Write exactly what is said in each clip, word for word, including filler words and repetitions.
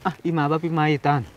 อ่ะอีมาบ้าปีใหม่ตาน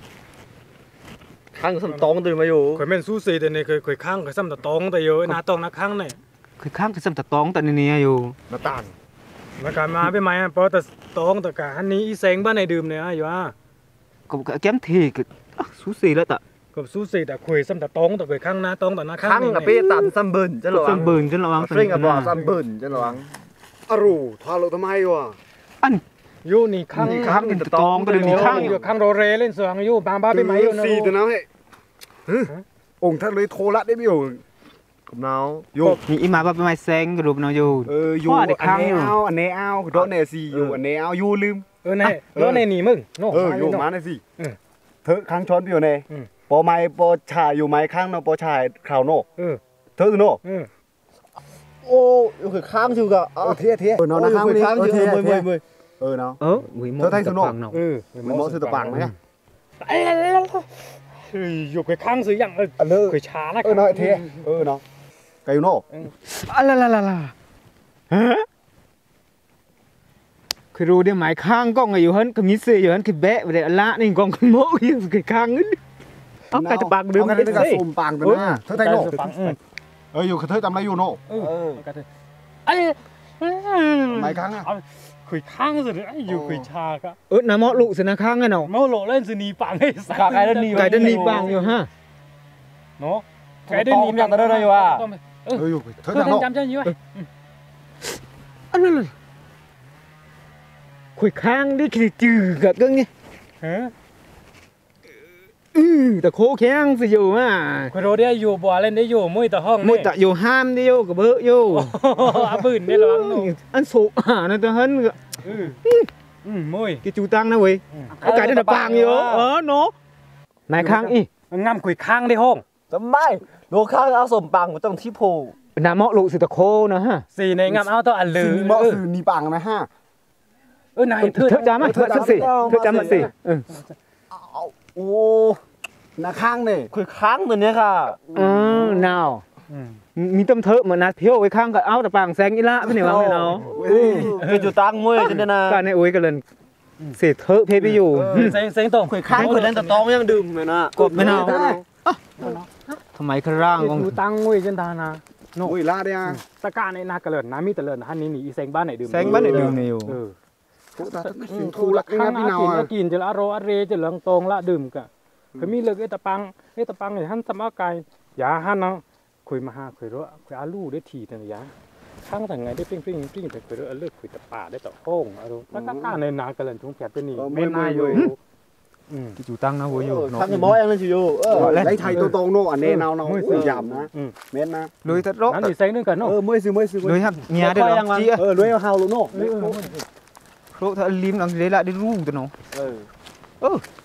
ข้างสมตองตื่นมาอยู่เคยเป็นซูซีแต่เนี่ยเคยเคยข้างเคยซ้ำตะตองแต่อยู่นาตองนักข้างเนี่ยเคยข้างเคยซ้ำตะตองแต่นี่เนี่ยอยู่นาตานมาการมาเป็นไหมเพราะแต่ตองแต่กะอันนี้อีเซงบ้านในดื่มเนี่ยอยู่อ่ะก็แก้มทีก็สูสีแล้วแต่ก็ซูซีแต่เคยซ้ำตะตองแต่เคยข้างนาตองแต่นักข้างข้างกับเป้ตันซัมเบิร์นจะระวังซัมเบิร์นจะระวังเร่งกับบ่อซัมเบิร์นจะระวังอรูทาโลทำไมวะอันอยู่นี่ข้างข้างตะตองก็เลยมีข้างอยู่ข้างโรเรเล่นสว่างอยู่บางบ้าเป็นไหมอยู่นะสี่ตัวน้ำให้องค์ท่านเลยโทรละได้ไม่อยู่กับน้าวอยู่มีอีมาบ้าปีใหม่แซงกระดูกน้องอยู่เอออยู่อันเนเอาอันเนเอาโดนเนซีอยู่อันเนเอาอยู่ลืมเออเน่แล้วในนี่มึงเอออยู่มาในสิเธอข้างช้อนอยู่เน่ปอไม้ปอชายอยู่ไม้ข้างเนาะปอชายข่าวโน่เธอโน่โอ้ยคือข้างชิวกะเออเทียเทียเออเนาะข้างนี้เออเทียเทียเออเนาะเออเธอไทยสุโน่เออมือมอสือตะปังไหมอยู่เคยข้างซื้ออย่างเออเคยช้านะเออเนาะเทียเออเนาะไก่โน่อะไรล่ะล่ะล่ะฮะเคยรู้ได้หมายข้างก็ไงอยู่ฮันก็มีเสียอยู่ฮันคือแบะไปเลยละนี่กองขโมยอยู่เคยข้างนึงเอาไก่ตะปังดื่มกันได้กับส้มปังตัวน่ะเธอไทยโน่เอออยู่เธอจำได้อยู่โน่เออไอ้หมายข้างอ่ะคุยข้างสุดเลยอยู่คุยชาครับเออน้ำมอลุสินะข้างไงเนาะมอลุเล่นสินีปังให้สักไก่เดินนีไก่เดินนีปังอยู่ฮะเนาะไก่เดินนีอย่างนั้นเลยว่ะเอออยู่เธอจำจำอยู่อันนั้นเลยคุยข้างได้คือจืดกับก็งี้ฮะอือแต่โคแข็งสิอยู่อ่ะคุยโรได้อยู่บ่อเล่นได้อยู่มุ้ยแต่ห้องมุ้ยแต่อยู่ห้ามได้อยู่กับเบอร์อยู่อาปืนได้หรออันสูอ่ะนั่นแต่ฮันก็อืออืมมุ้ยกิจูตังนะเว้ยเอาไก่ได้แต่ปางอยู่เออเนาะนายข้างอีงามคุยข้างได้ห้องทำไมโลข้างเอาสมปังมันต้องที่โพน้ำมอลุสิตะโคนะฮะสี่ในงามเอาตัวอันลือสี่มอสื่อนีปังนะฮะเออนายเธอจำมั้ยเธอจำสิเธอจำมั้ยสิเออโอ้นาข้างเนี่ยคุยข้างตัวนี้ค่ะอือหนาวมีต้มเถอะเหมือนนัดเที่ยวไว้ข้างก็เอาแต่ปางแซงอีละพี่นี่ว่าไงเนาะคือจุดตั้งมวยจันนะการในอุ้ยกันเลยเสียเถอะเพไปอยู่แซงแซงตรงคุยข้างคุยเล่นแต่ตองยังดื่มเลยนะกดไม่เอาทำไมข้างล่างของจุดตั้งมวยจันทานะอุ้ยละเดียตะการในนาเกลินน้ำมีเตลินฮันนี้หนีแซงบ้านไหนดื่มแซงบ้านไหนดื่มเนี่ยเออทูละข้างพี่น้องกินจะละโรอเรจะเหลืองตรงละดื่มกะคือมีเลือกไอ้ตะปังไอ้ตะปังเนี่ยฮันสมาไก่ยาฮันเนาะคุยมาหาคุยรู้คุยอาลูได้ทีแต่ยาข้างแต่ไงได้ปิ้งปิ้งปิ้งแต่คุยรู้เลือกคุยตะป่าได้ตะโค้งอะรู้แล้วก็การในนาเกลินทุ่งแผดเป็นนี่ไม่น่าอยู่กิจูตั้งนะวัวอยู่ข้างจะมอยังนั่นอยู่เออได้ไทยตัวตรงโน่อันเนนเอาเนาะยำนะเม้นนะลุยตัดรกนั่นอยู่เซ็งนึงกันเนาะเออมวยซื้อมวยซื้อลุยครับเมียได้หรอจี้เออลุยเอาเฮาลูโน่โคถ้าลิ้มหลังเลยละได้รู้ตัวเนาะเออเออ